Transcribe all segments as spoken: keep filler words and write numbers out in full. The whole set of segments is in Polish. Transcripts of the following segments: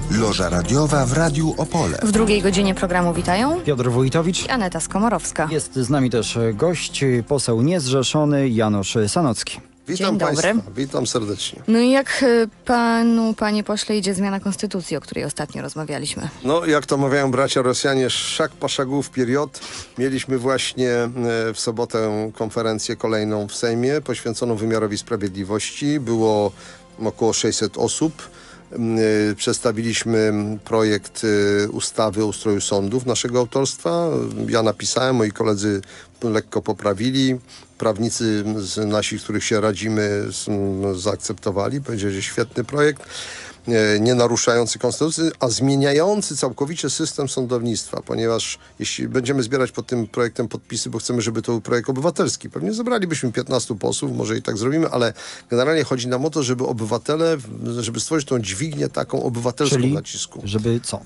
Loża radiowa w Radiu Opole. W drugiej godzinie programu witają Piotr Wójtowicz i Aneta Skomorowska. Jest z nami też gość, poseł niezrzeszony Janusz Sanocki. Witam Dzień Państwa, dobry. witam serdecznie. No i jak y, panu, panie pośle, idzie zmiana konstytucji, o której ostatnio rozmawialiśmy? No, jak to mawiają bracia Rosjanie, szak paszagów period. Mieliśmy właśnie e, w sobotę konferencję kolejną w Sejmie poświęconą wymiarowi sprawiedliwości. Było około sześćset osób. E, przedstawiliśmy projekt e, ustawy o ustroju sądów naszego autorstwa. Ja napisałem, moi koledzy lekko poprawili. Prawnicy z nasi, których się radzimy, zaakceptowali. Powiedzieli, że świetny projekt, nie naruszający konstytucji, a zmieniający całkowicie system sądownictwa, ponieważ jeśli będziemy zbierać pod tym projektem podpisy, bo chcemy, żeby to był projekt obywatelski, pewnie zebralibyśmy piętnastu posłów, może i tak zrobimy, ale generalnie chodzi nam o to, żeby obywatele, żeby stworzyć tą dźwignię taką obywatelską Czyli nacisku. żeby co?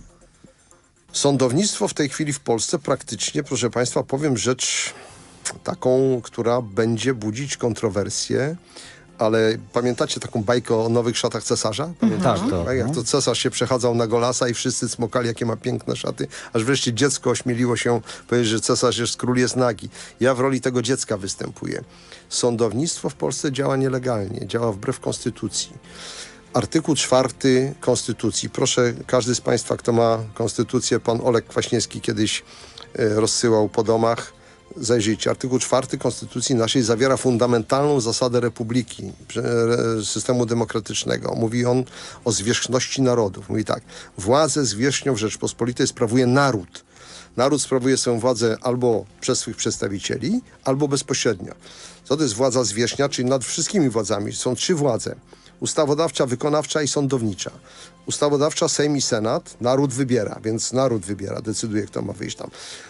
Sądownictwo w tej chwili w Polsce praktycznie, proszę Państwa, powiem rzecz taką, która będzie budzić kontrowersje, ale pamiętacie taką bajkę o nowych szatach cesarza? Pamiętacie? Tak, to, Tak, jak no. to cesarz się przechadzał na Golasa i wszyscy smokali, jakie ma piękne szaty, aż wreszcie dziecko ośmieliło się powiedzieć, że cesarz jest, król jest nagi. Ja w roli tego dziecka występuję. Sądownictwo w Polsce działa nielegalnie, działa wbrew konstytucji. Artykuł czwarty Konstytucji. Proszę, każdy z Państwa, kto ma konstytucję, pan Olek Kwaśniewski kiedyś e, rozsyłał po domach. Zajrzyjcie, artykuł czwarty Konstytucji naszej zawiera fundamentalną zasadę republiki, systemu demokratycznego. Mówi on o zwierzchności narodów. Mówi tak, władzę zwierzchnią w Rzeczpospolitej sprawuje naród. Naród sprawuje swoją władzę albo przez swych przedstawicieli, albo bezpośrednio. Co to jest władza zwierzchnia, czyli nad wszystkimi władzami? Są trzy władze. Ustawodawcza, wykonawcza i sądownicza. Ustawodawcza, Sejm i Senat, naród wybiera, więc naród wybiera, decyduje, kto ma wyjść tam.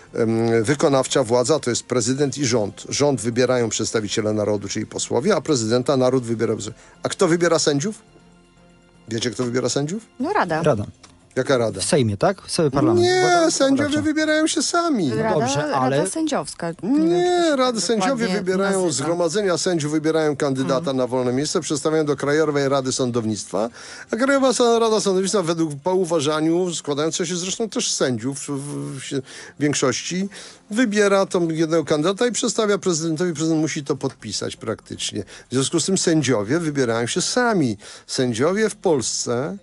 Um, wykonawcza władza to jest prezydent i rząd. Rząd wybierają przedstawiciele narodu, czyli posłowie, a prezydenta naród wybiera. A kto wybiera sędziów? Wiecie, kto wybiera sędziów? No Rada. Rada. Jaka rada? W Sejmie, tak? W Sejmie Parlamentu. Nie, Władza sędziowie wykonawcza. wybierają się sami. Rada, dobrze, ale- Rada sędziowska. Nie, Nie, wiem, czy to się rady tak sędziowie dokładnie wybierają, nazywa. zgromadzenia sędziów wybierają kandydata na wolne miejsce, przedstawiają do Krajowej Rady Sądownictwa, a Krajowa Rada Sądownictwa według po uważaniu, składająca się zresztą też z sędziów w, w, w większości, wybiera tą jednego kandydata i przedstawia prezydentowi. Prezydent musi to podpisać praktycznie. W związku z tym sędziowie wybierają się sami. Sędziowie w Polsce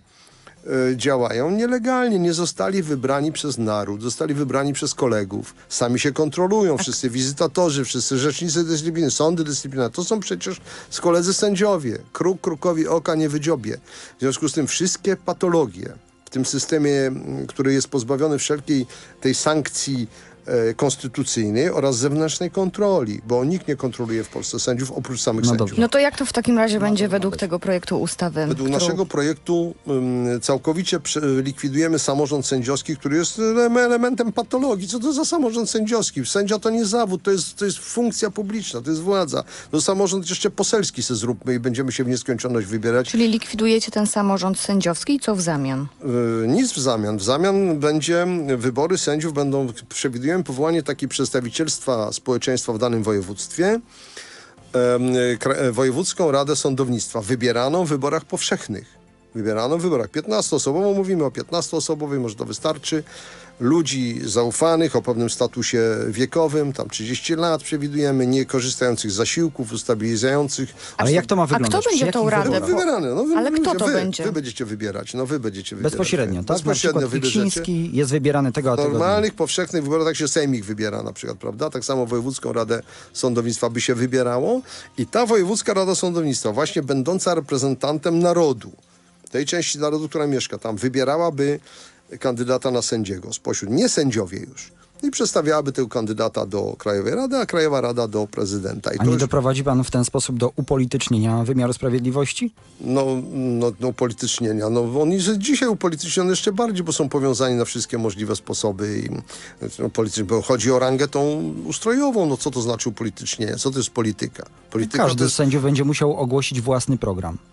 y, działają nielegalnie, nie zostali wybrani przez naród, zostali wybrani przez kolegów. Sami się kontrolują, wszyscy wizytatorzy, wszyscy rzecznicy dyscypliny, sądy dyscyplinarne. To są przecież z koledzy sędziowie. Kruk krukowi oka nie wydziobie. W związku z tym wszystkie patologie w tym systemie, m, który jest pozbawiony wszelkiej tej sankcji e, konstytucyjnej oraz zewnętrznej kontroli, bo nikt nie kontroluje w Polsce sędziów oprócz samych No sędziów. dobrze. No to jak to w takim razie będzie według tego projektu ustawy? Według którą- naszego projektu um, całkowicie prze- likwidujemy samorząd sędziowski, który jest ele- elementem patologii. Co to za samorząd sędziowski? Sędzia to nie zawód, to jest, to jest funkcja publiczna, to jest władza. No samorząd jeszcze poselski se zróbmy i będziemy się w nieskończoność wybierać. Czyli likwidujecie ten samorząd sędziowski i co w zamian? Y, Nic w zamian. W zamian będzie wybory sędziów, będą, przewidujemy powołanie takiego przedstawicielstwa społeczeństwa w danym województwie, em, kra- wojewódzką radę sądownictwa, wybieraną w wyborach powszechnych. Wybieraną w wyborach piętnastoosobową, mówimy o piętnastoosobowej, może to wystarczy. Ludzi zaufanych, o pewnym statusie wiekowym, tam trzydzieści lat przewidujemy, nie korzystających z zasiłków, ustabilizujących. Ale jak to ma A wyglądać? kto będzie Przy tą jakich radę? No, wyborach? wybierane. No, wy, Ale kto to wy, będzie? Wy będziecie wybierać. No wy będziecie wybierać. Bezpośrednio, tak? Na Bezpośrednio przykład wybierzecie. Kwieciński jest wybierany tego a W tego dnia. normalnych, powszechnych wyborach tak się Sejmik wybiera na przykład, prawda? Tak samo Wojewódzką Radę Sądownictwa by się wybierało i ta Wojewódzka Rada Sądownictwa, właśnie będąca reprezentantem narodu, tej części narodu, która mieszka tam, wybierałaby kandydata na sędziego spośród, nie sędziowie już. I przedstawiałaby tego kandydata do Krajowej Rady, a Krajowa Rada do prezydenta. I A to nie już, doprowadzi pan w ten sposób do upolitycznienia wymiaru sprawiedliwości? no, no, no upolitycznienia. No, on jest dzisiaj upolityczniony jeszcze bardziej, bo są powiązani na wszystkie możliwe sposoby. I, no, politycz- bo chodzi o rangę tą ustrojową. No co to znaczy upolitycznienie? Co to jest polityka? Polityka Każdy to z jest... sędziów będzie musiał ogłosić własny program.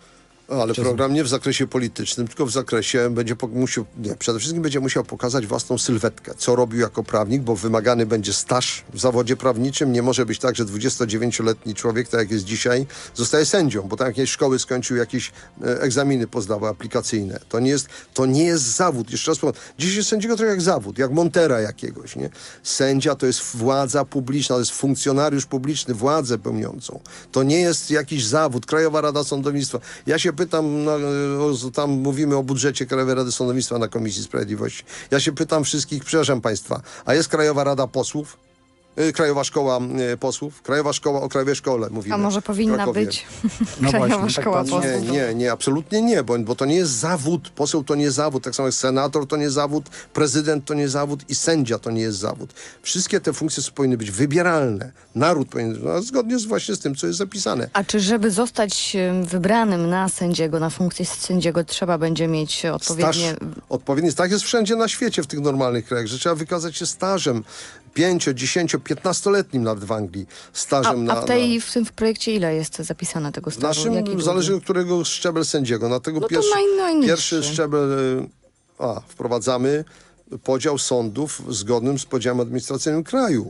Ale program nie w zakresie politycznym, tylko w zakresie będzie po- musiał, nie, przede wszystkim będzie musiał pokazać własną sylwetkę, co robił jako prawnik, bo wymagany będzie staż w zawodzie prawniczym. Nie może być tak, że dwudziestodziewięcioletni człowiek, tak jak jest dzisiaj, zostaje sędzią, bo tam jakieś szkoły skończył, jakieś e, egzaminy pozdawał aplikacyjne. To nie jest, to nie jest zawód. Jeszcze raz powiem, dziś jest sędziego trochę jak zawód, jak montera jakiegoś, nie? Sędzia to jest władza publiczna, to jest funkcjonariusz publiczny, władzę pełniącą. To nie jest jakiś zawód. Krajowa Rada Sądownictwa. Ja się pytam, no, o- tam mówimy o budżecie Krajowej Rady Sądownictwa na Komisji Sprawiedliwości. Ja się pytam wszystkich, przepraszam Państwa, a jest Krajowa Rada Posłów? Y, Krajowa Szkoła y, Posłów? Krajowa Szkoła o Krajowej Szkole mówimy. A może w powinna Krakowie. być No Krajowa właśnie, tak Szkoła patrzę. Posłów? Nie, nie, nie, absolutnie nie, bo, bo to nie jest zawód. Poseł to nie zawód, tak samo jak senator to nie zawód, prezydent to nie zawód i sędzia to nie jest zawód. Wszystkie te funkcje powinny być wybieralne. Naród powinien, no, zgodnie z właśnie z tym, co jest zapisane. A czy żeby zostać em, wybranym na sędziego, na funkcję sędziego, trzeba będzie mieć odpowiednie... Staż odpowiedni. Tak jest wszędzie na świecie w tych normalnych krajach, że trzeba wykazać się stażem pięcio, dziesięcio, piętnastoletnim nawet w Anglii. A, Stażem a na... w, tej, na... w tym w projekcie ile jest zapisane tego W stażu? naszym Jaki długi? zależy od którego szczebel sędziego. Na tego No to pierwszy, naj- najniższy. pierwszy szczebel y, a, wprowadzamy podział sądów zgodnym z podziałem administracyjnym kraju.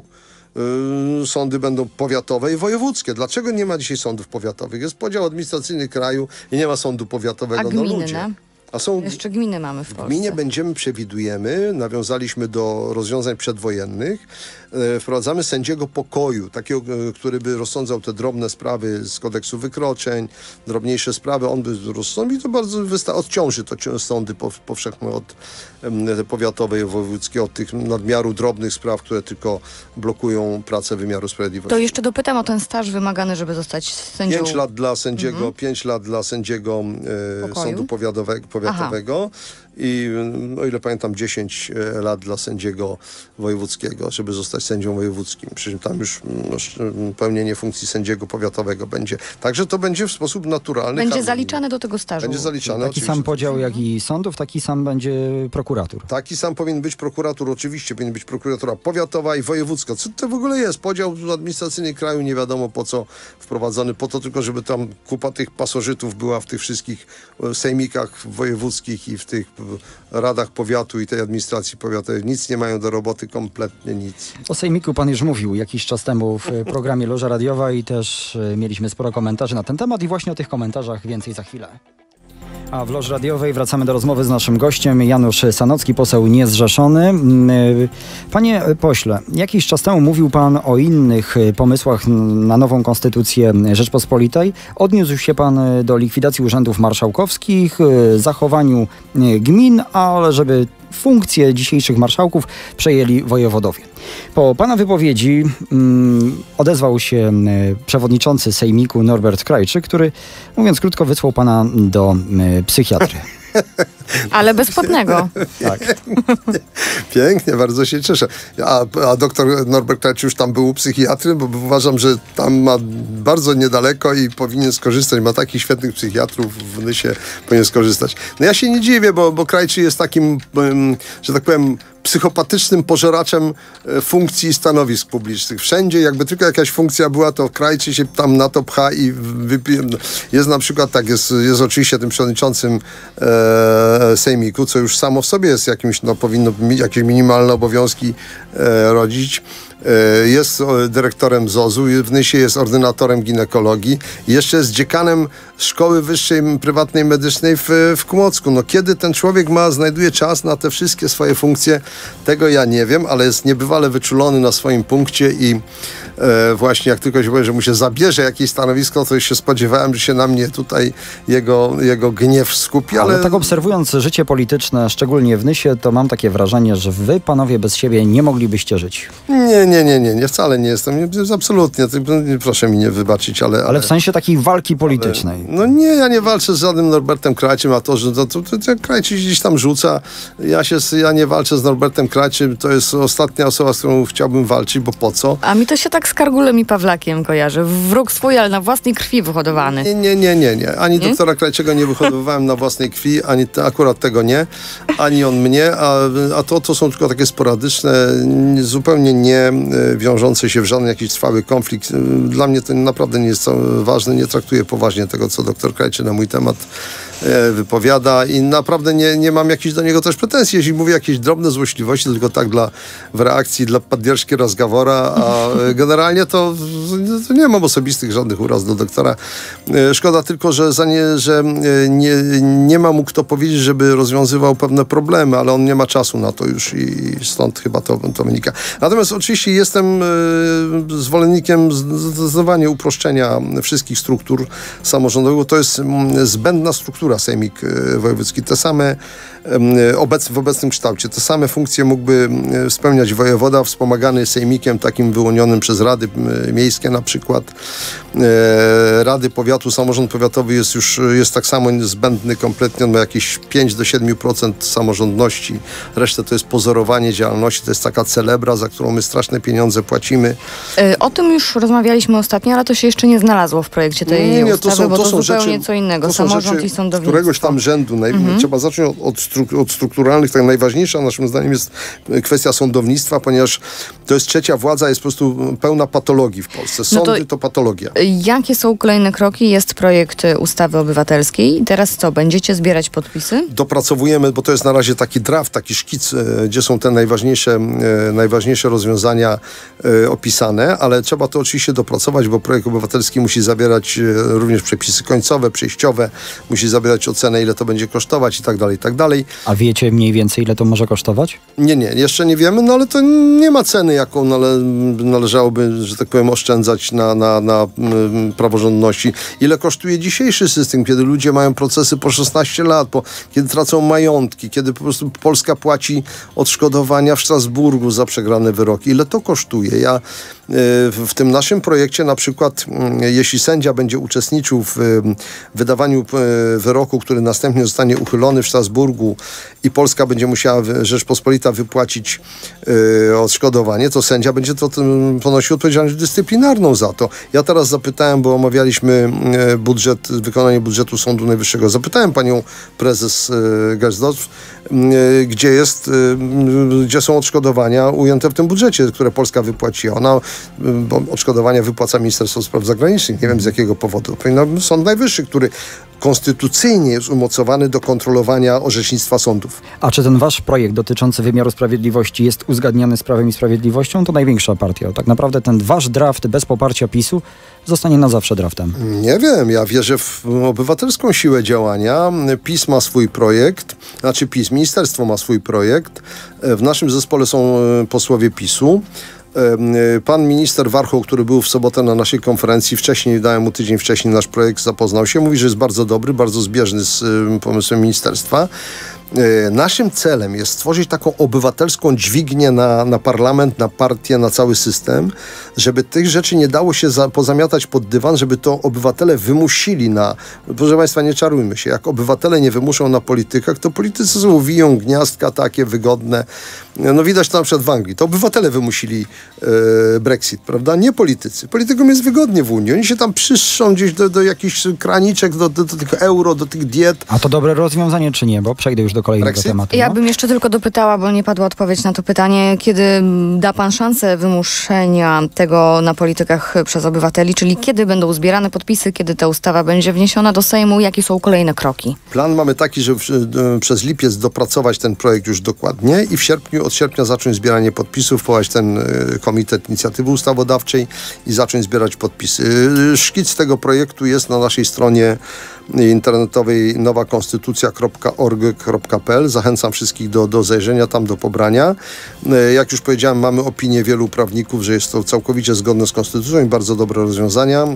Y, Sądy będą powiatowe i wojewódzkie. Dlaczego nie ma dzisiaj sądów powiatowych? Jest podział administracyjny kraju i nie ma sądu powiatowego. A No gminne? ludzie. A są Jeszcze gminy mamy w w Polsce. gminie będziemy, przewidujemy, nawiązaliśmy do rozwiązań przedwojennych, e, wprowadzamy sędziego pokoju, takiego, e, który by rozsądzał te drobne sprawy z kodeksu wykroczeń, drobniejsze sprawy, on by rozsądził i to bardzo wysta- odciąży to ci- sądy pow- powszechne od em, te powiatowe i wojewódzkie, od tych nadmiaru drobnych spraw, które tylko blokują pracę wymiaru sprawiedliwości. To jeszcze dopytam o ten staż wymagany, żeby zostać sędzią. Pięć lat dla sędziego, pięć lat dla sędziego e, Pokoju? sądu powiatowego, powiatowego i mm, o ile pamiętam dziesięć e, lat dla sędziego wojewódzkiego, żeby zostać sędzią wojewódzkim. Przy czym tam już mm, no, sz- mm, pełnienie funkcji sędziego powiatowego będzie. Także to będzie w sposób naturalny. Będzie harmonijny. zaliczane do tego stażu. Będzie zaliczane. Taki oczywiście. sam podział jak i sądów, taki sam będzie prokuratur. Taki sam powinien być prokurator, oczywiście powinien być prokuratura powiatowa i wojewódzka. Co to w ogóle jest? Podział administracyjny kraju nie wiadomo po co wprowadzony, po to tylko, żeby tam kupa tych pasożytów była w tych wszystkich e, sejmikach wojewódzkich i w tych e, radach powiatu i tej administracji powiatowej. Nic nie mają do roboty, kompletnie nic. O Sejmiku pan już mówił jakiś czas temu w e, programie Loża Radiowa i też e, mieliśmy sporo komentarzy na ten temat i właśnie o tych komentarzach więcej za chwilę. A w Loży Radiowej wracamy do rozmowy z naszym gościem, Janusz Sanocki, poseł niezrzeszony. Mm, y, Panie pośle, jakiś czas temu mówił pan o innych y, pomysłach n- na nową konstytucję Rzeczpospolitej. Odniósł się pan y, do likwidacji urzędów marszałkowskich, y, zachowaniu y, gmin, ale żeby funkcje dzisiejszych marszałków przejęli wojewodowie. Po pana wypowiedzi mm, odezwał się y, przewodniczący Sejmiku Norbert Krajczyk, który, mówiąc krótko, wysłał pana do y, psychiatry. Ale bezpłatnego. Tak. Pięknie, bardzo się cieszę. A, a doktor Norbert Krajczyk już tam był u psychiatry, bo uważam, że tam ma bardzo niedaleko i powinien skorzystać. Ma takich świetnych psychiatrów w Nysie, powinien skorzystać. No ja się nie dziwię, bo, bo Krajczyk jest takim, um, że tak powiem, psychopatycznym pożeraczem e, funkcji i stanowisk publicznych. Wszędzie, jakby tylko jakaś funkcja była, to Krajczyk się tam na to pcha i wypije. Jest na przykład tak, jest, jest oczywiście tym przewodniczącym e, Sejmiku, co już samo w sobie jest jakimś, no powinno mi- jakieś minimalne obowiązki e, rodzić. E, Jest o, dyrektorem Z O Z-u, w Nysie jest ordynatorem ginekologii i jeszcze jest dziekanem Szkoły Wyższej Prywatnej Medycznej w, w Kłodzku. No kiedy ten człowiek ma, znajduje czas na te wszystkie swoje funkcje, tego ja nie wiem, ale jest niebywale wyczulony na swoim punkcie i e, właśnie jak tylko się powie, że mu się zabierze jakieś stanowisko, to już się spodziewałem, że się na mnie tutaj jego, jego gniew skupi, ale... Ale tak obserwując życie polityczne, szczególnie w Nysie, to mam takie wrażenie, że wy, panowie, bez siebie nie moglibyście żyć. Nie, nie, nie, nie, nie, wcale nie jestem, nie, absolutnie, ty, proszę mi nie wybaczyć, ale... Ale w sensie takiej walki politycznej. No nie, ja nie walczę z żadnym Norbertem Krajczym, a to, że to, to, to, to Krajczyk gdzieś tam rzuca, ja, się, ja nie walczę z Norbertem Krajczym, to jest ostatnia osoba, z którą chciałbym walczyć, bo po co? A mi to się tak tak z Kargulem i Pawlakiem kojarzy. Wróg swój, ale na własnej krwi wyhodowany. Nie, nie, nie, nie. nie. Ani Nie? doktora Krajczego nie wyhodowywałem na własnej krwi, ani te, akurat tego nie, ani on mnie, a, a to, to są tylko takie sporadyczne, zupełnie nie wiążące się w żaden jakiś trwały konflikt. Dla mnie to naprawdę nie jest ważne, nie traktuję poważnie tego, co doktor Krajczy na mój temat wypowiada i naprawdę nie, nie mam jakichś do niego też pretensji, jeśli mówię jakieś drobne złośliwości, tylko tak dla w reakcji dla podдержки разговора, a generalnie to, to nie mam osobistych żadnych uraz do doktora. Szkoda tylko, że, za nie, że nie, nie ma mu kto powiedzieć, żeby rozwiązywał pewne problemy, ale on nie ma czasu na to już i stąd chyba to, to wynika. Natomiast oczywiście jestem zwolennikiem zdecydowanie uproszczenia wszystkich struktur samorządowych, bo to jest zbędna struktura Sejmik Wojewódzki. Te same obec, w obecnym kształcie, te same funkcje mógłby spełniać wojewoda wspomagany sejmikiem takim wyłonionym przez rady miejskie na przykład. Rady powiatu, samorząd powiatowy jest już jest tak samo zbędny kompletnie, on ma jakieś pięć do siedmiu procent samorządności. Resztę to jest pozorowanie działalności, to jest taka celebra, za którą my straszne pieniądze płacimy. O tym już rozmawialiśmy ostatnio, ale to się jeszcze nie znalazło w projekcie tej nie, nie, ustawy, to są, bo to to są zupełnie rzeczy, co innego. to są Samorząd rzeczy i sądownictwo. któregoś tam rzędu. Naj, mhm. Trzeba zacząć od, od, stru, od strukturalnych. Tak najważniejsza naszym zdaniem jest kwestia sądownictwa, ponieważ to jest trzecia władza, jest po prostu pełna patologii w Polsce. Sądy no to, to patologia. Jakie są kolejne kroki? Jest projekt ustawy obywatelskiej. Teraz co? Będziecie zbierać podpisy? Dopracowujemy, bo to jest na razie taki draft, taki szkic, gdzie są te najważniejsze, najważniejsze rozwiązania opisane, ale trzeba to oczywiście dopracować, bo projekt obywatelski musi zawierać również przepisy końcowe, przejściowe, musi zawierać ocenę, ile to będzie kosztować i tak dalej, i tak dalej. A wiecie mniej więcej, ile to może kosztować? Nie, nie, jeszcze nie wiemy, no ale to nie ma ceny, jaką nale, należałoby, że tak powiem, oszczędzać na, na, na mm, praworządności. Ile kosztuje dzisiejszy system, kiedy ludzie mają procesy po szesnaście lat, po, kiedy tracą majątki, kiedy po prostu Polska płaci odszkodowania w Strasburgu za przegrane wyroki. Ile to kosztuje? Ja y, w tym naszym projekcie na przykład, y, jeśli sędzia będzie uczestniczył w y, wydawaniu y, wyroku, który następnie zostanie uchylony w Strasburgu i Polska będzie musiała, Rzeczpospolita wypłacić y, odszkodowanie, to sędzia będzie to tym, ponosił odpowiedzialność dyscyplinarną za to. Ja teraz zapytałem, bo omawialiśmy y, budżet, wykonanie budżetu Sądu Najwyższego. Zapytałem panią prezes y, Gersdorf, y, gdzie jest, y, gdzie są odszkodowania ujęte w tym budżecie, które Polska wypłaciła. Ona, y, bo odszkodowania wypłaca Ministerstwo Spraw Zagranicznych. Nie wiem z jakiego powodu. Powinno Sąd Najwyższy, który konstytucyjnie jest umocowany do kontrolowania orzecznictwa sądów. A czy ten wasz projekt dotyczący wymiaru sprawiedliwości jest uzgadniany z Prawem i Sprawiedliwością? To największa partia. Tak naprawdę ten wasz draft bez poparcia PiSu zostanie na zawsze draftem. Nie wiem, ja wierzę w obywatelską siłę działania. PiS ma swój projekt, znaczy PiS, ministerstwo ma swój projekt. W naszym zespole są posłowie PiSu. Pan minister Warchoł, który był w sobotę na naszej konferencji, wcześniej, dałem mu tydzień wcześniej nasz projekt, zapoznał się, mówi, że jest bardzo dobry, bardzo zbieżny z pomysłem ministerstwa. Naszym celem jest stworzyć taką obywatelską dźwignię na, na parlament, na partię, na cały system, żeby tych rzeczy nie dało się za, pozamiatać pod dywan, żeby to obywatele wymusili na... Proszę Państwa, nie czarujmy się. Jak obywatele nie wymuszą na politykach, to politycy są wiją gniazdka takie wygodne. No widać to na przykład w Anglii. To obywatele wymusili e, Brexit, prawda? Nie politycy. Politykom jest wygodnie w Unii. Oni się tam przyszczą gdzieś do, do jakichś kraniczek, do, do, do tych euro, do tych diet. A to dobre rozwiązanie czy nie? Bo przejdę już do kolejnego Brexit? tematu. Ja no? bym jeszcze tylko dopytała, bo nie padła odpowiedź na to pytanie, kiedy da pan szansę wymuszenia tego na politykach przez obywateli, czyli kiedy będą zbierane podpisy, kiedy ta ustawa będzie wniesiona do Sejmu, jakie są kolejne kroki? Plan mamy taki, że w, przez lipiec dopracować ten projekt już dokładnie i w sierpniu, od sierpnia zacząć zbieranie podpisów, powołać ten y, Komitet Inicjatywy Ustawodawczej i zacząć zbierać podpisy. Y, szkic tego projektu jest na naszej stronie internetowej nowa konstytucja kropka org kropka p l. Zachęcam wszystkich do, do zajrzenia tam, do pobrania. Jak już powiedziałem, mamy opinię wielu prawników, że jest to całkowicie zgodne z konstytucją i bardzo dobre rozwiązania.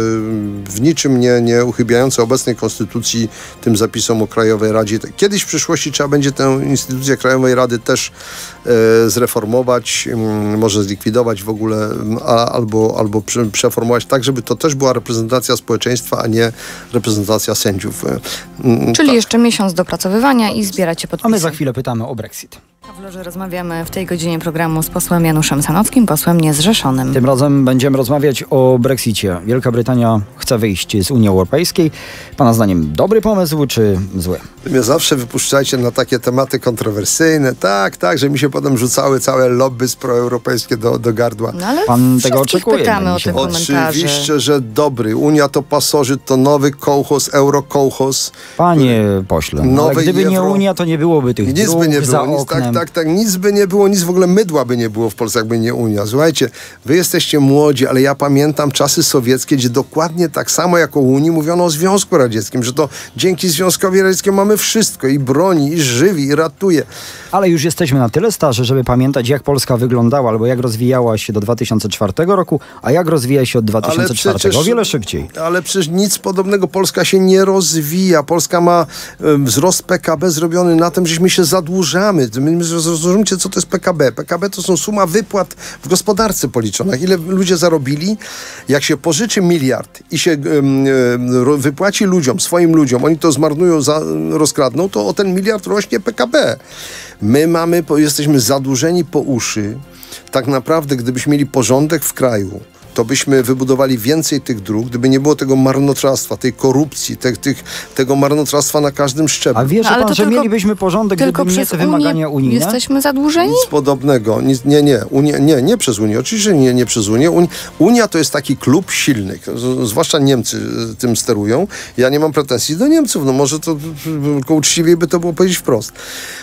W niczym nie, nie uchybiające obecnej konstytucji tym zapisom o Krajowej Radzie. Kiedyś w przyszłości trzeba będzie tę instytucję Krajowej Rady też e, zreformować, m, może zlikwidować w ogóle, a, albo, albo prze, przeformować tak, żeby to też była reprezentacja społeczeństwa, a nie reprezentacja sędziów. Czyli tak. Jeszcze miesiąc dopracowywania i zbieracie podpisy. A my za chwilę pytamy o Brexit. A w Loży rozmawiamy w tej godzinie programu z posłem Januszem Sanockim, posłem niezrzeszonym. Tym razem będziemy rozmawiać o Brexicie. Wielka Brytania chce wyjść z Unii Europejskiej. Pana zdaniem dobry pomysł czy zły? Wy mnie zawsze wypuszczajcie na takie tematy kontrowersyjne. Tak, tak, że mi się potem rzucały całe lobby proeuropejskie do, do gardła. No ale Pan tego oczekuje, pytamy mi o się te komentarze. Oczywiście, że dobry. Unia to pasożyt, to nowy kołchoz, eurokołchoz. Panie pośle, no, ale Nowe gdyby nie euro- Unia, to nie byłoby tych Nic dróg by nie za było, nic, tak, oknem. tak, tak, nic by nie było, nic w ogóle mydła by nie było w Polsce, jakby nie Unia. Słuchajcie, wy jesteście młodzi, ale ja pamiętam czasy sowieckie, gdzie dokładnie tak samo jak o Unii mówiono o Związku Radzieckim, że to dzięki Związkowi Radzieckiemu mamy wszystko, i broni, i żywi, i ratuje. Ale już jesteśmy na tyle starzy, żeby pamiętać, jak Polska wyglądała, albo jak rozwijała się do dwa tysiące czwartego roku, a jak rozwija się od dwa tysiące czwartego. przecież- O wiele szybciej. Ale przecież nic podobnego. Polska się nie rozwija. Polska ma e, wzrost P K B zrobiony na tym, żeśmy się zadłużamy. My- my Zrozumcie, co to jest P K B. P K B to są suma wypłat w gospodarce policzona. Ile ludzie zarobili? Jak się pożyczy miliard i się em, em, ro- wypłaci ludziom, swoim ludziom, oni to zmarnują, za, rozkradną, to o ten miliard rośnie P K B. My mamy, po- jesteśmy zadłużeni po uszy. Tak naprawdę, gdybyśmy mieli porządek w kraju, to byśmy wybudowali więcej tych dróg, gdyby nie było tego marnotrawstwa, tej korupcji, te, tych, tego marnotrawstwa na każdym szczeblu. A wierzy No, ale pan, to że tylko- mielibyśmy porządek, Tylko gdyby nie przez te wymagania Unię unijne? jesteśmy zadłużeni? Nic podobnego. Nic, nie, nie, Unia, nie, nie przez Unię. Oczywiście nie, nie przez Unię. Uni- Unia to jest taki klub silnych. Z, zwłaszcza Niemcy y, tym sterują. Ja nie mam pretensji do Niemców. No może to tylko uczciwiej by to było powiedzieć wprost.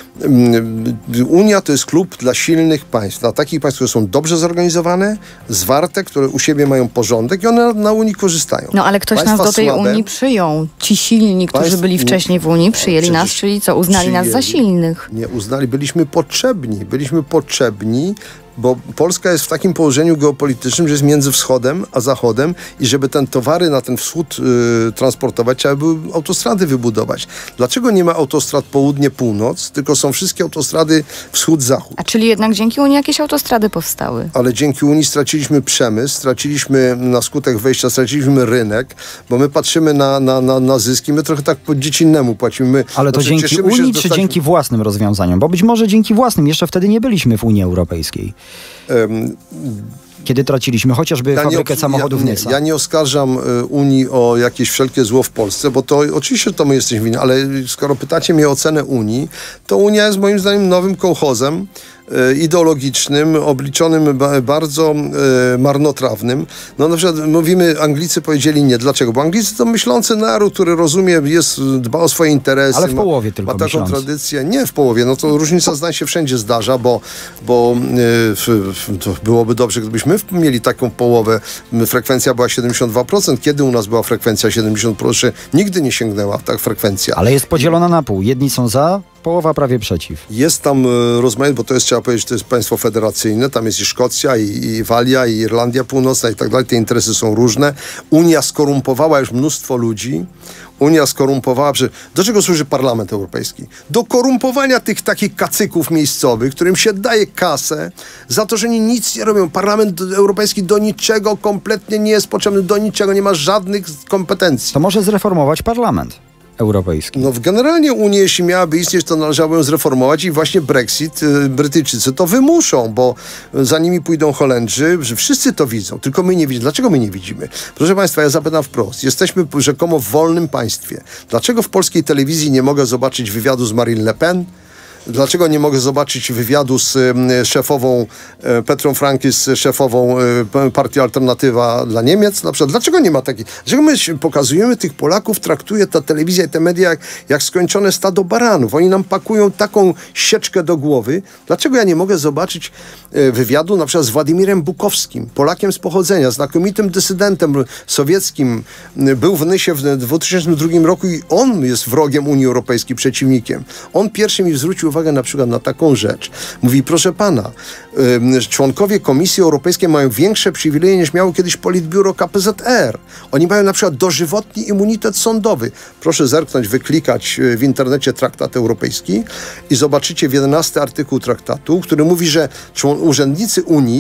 Ym, Unia to jest klub dla silnych państw. Dla takich państw, które są dobrze zorganizowane, zwarte, które u siebie mają porządek i one na Unii korzystają. No ale ktoś Państwa nas do tej słabe- Unii przyjął. Ci silni, którzy Państw- byli wcześniej w Unii, przyjęli Przecież nas, czyli co, uznali nas za przyjęli. silnych. Nie uznali, byliśmy potrzebni. Byliśmy potrzebni, bo Polska jest w takim położeniu geopolitycznym, że jest między wschodem a zachodem i żeby ten towary na ten wschód y, transportować, trzeba były autostrady wybudować. Dlaczego nie ma autostrad południe-północ, tylko są wszystkie autostrady wschód-zachód? A czyli jednak dzięki Unii jakieś autostrady powstały. Ale dzięki Unii straciliśmy przemysł, straciliśmy na skutek wejścia, straciliśmy rynek, bo my patrzymy na, na, na, na zyski, my trochę tak po dziecinemu płacimy. My, Ale to znaczy, dzięki cieszymy się, że Unii, czy dostaliśmy- dzięki własnym rozwiązaniom? Bo być może dzięki własnym. Jeszcze wtedy nie byliśmy w Unii Europejskiej. Em, Kiedy traciliśmy chociażby Ja fabrykę nie, samochodów ja, nie, Nysa. ja nie oskarżam y, Unii o jakieś wszelkie zło w Polsce, bo to oczywiście to my jesteśmy winni, ale skoro pytacie mnie o cenę Unii, to Unia jest moim zdaniem nowym kołchozem y, ideologicznym, obliczonym ba, bardzo y, marnotrawnym. No na przykład mówimy, Anglicy powiedzieli nie. Dlaczego? Bo Anglicy to myślący naród, który rozumie, jest, dba o swoje interesy. Ale w ma- połowie tylko Ma taką myślący. tradycję. Nie w połowie. No to różnica zdań się wszędzie zdarza, bo, bo y, f, f, to byłoby dobrze, gdybyśmy mieli taką połowę. Frekwencja była siedemdziesiąt dwa procent. Kiedy u nas była frekwencja siedemdziesiąt procent? Nigdy nie sięgnęła tak frekwencja. Ale jest podzielona na pół. Jedni są za, połowa prawie przeciw. Jest tam y, rozmaite, bo to jest, trzeba powiedzieć, to jest państwo federacyjne. Tam jest i Szkocja, i, i Walia, i Irlandia Północna i tak dalej. Te interesy są różne. Unia skorumpowała już mnóstwo ludzi. Unia skorumpowała, że do czego służy Parlament Europejski? Do korumpowania tych takich kacyków miejscowych, którym się daje kasę za to, że oni nic nie robią. Parlament Europejski do niczego kompletnie nie jest potrzebny, do niczego nie ma żadnych kompetencji. To może zreformować Parlament Europejski. No generalnie Unia, jeśli miałaby istnieć, to należałoby ją zreformować i właśnie Brexit, y, Brytyjczycy to wymuszą, bo za nimi pójdą Holendrzy, że wszyscy to widzą, tylko my nie widzimy. Dlaczego my nie widzimy? Proszę Państwa, ja zapytam wprost. Jesteśmy rzekomo w wolnym państwie. Dlaczego w polskiej telewizji nie mogę zobaczyć wywiadu z Marine Le Pen? Dlaczego nie mogę zobaczyć wywiadu z y, szefową y, Petrą Frankis, szefową y, Partii Alternatywa dla Niemiec? Na przykład, dlaczego nie ma takich? Dlaczego my się pokazujemy tych Polaków, traktuje ta telewizja i te media jak, jak skończone stado baranów? Oni nam pakują taką sieczkę do głowy. Dlaczego ja nie mogę zobaczyć y, wywiadu na przykład z Władimirem Bukowskim, Polakiem z pochodzenia, znakomitym dysydentem sowieckim. Y, był w Nysie w dwa tysiące drugim roku i on jest wrogiem Unii Europejskiej, przeciwnikiem. On pierwszy mi zwrócił uwagę na przykład na taką rzecz. Mówi, proszę pana, y, członkowie Komisji Europejskiej mają większe przywileje niż miało kiedyś Politbiuro K P Z R. Oni mają na przykład dożywotni immunitet sądowy. Proszę zerknąć, wyklikać w internecie traktat europejski i zobaczycie w jedenastym artykuł traktatu, który mówi, że człon- urzędnicy Unii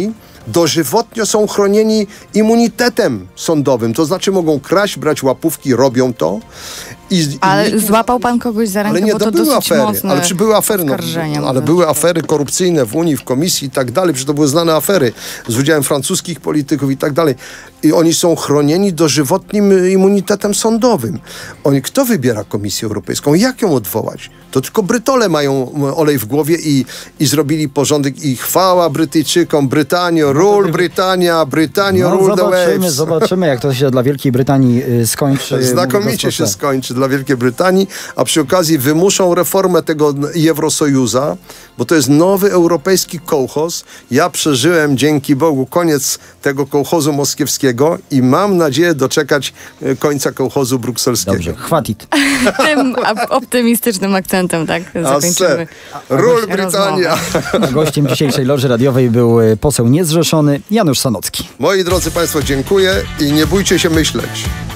dożywotnio są chronieni immunitetem sądowym. To znaczy mogą kraść, brać łapówki, robią to. I, Ale i, złapał pan kogoś za rękę, ale nie, bo to to były dosyć afery, mocne ale czy były afery, no, oskarżenia, ale mówiąc były szczerze. afery korupcyjne w Unii, w Komisji i tak dalej, przecież to były znane afery z udziałem francuskich polityków i tak dalej. I oni są chronieni dożywotnim immunitetem sądowym. Oni, kto wybiera Komisję Europejską? Jak ją odwołać? To tylko Brytole mają olej w głowie i, i zrobili porządek i chwała Brytyjczykom, Brytanio, rule Brytania, Brytanio, No, rule the zobaczymy, waves. zobaczymy, jak to się dla Wielkiej Brytanii y, skończy. Znakomicie się skończy dla Wielkiej Brytanii, a przy okazji wymuszą reformę tego Eurosojuza, bo to jest nowy europejski kołchoz. Ja przeżyłem, dzięki Bogu, koniec tego kołchozu moskiewskiego i mam nadzieję doczekać e, końca kołchozu brukselskiego. Dobrze, chwatit. Tym a- optymistycznym akcentem, tak, zakończymy. Ról rozmowę. Brytania. A gościem dzisiejszej Loży Radiowej był y, poseł niezrzeszony Janusz Sanocki. Moi drodzy Państwo, dziękuję i nie bójcie się myśleć.